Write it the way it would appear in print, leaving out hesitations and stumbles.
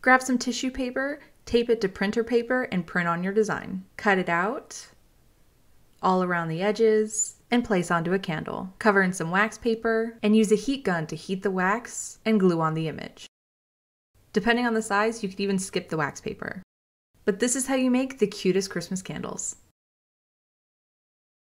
Grab some tissue paper, tape it to printer paper, and print on your design. Cut it out all around the edges and place onto a candle. Cover in some wax paper and use a heat gun to heat the wax and glue on the image. Depending on the size, you could even skip the wax paper. But this is how you make the cutest Christmas candles.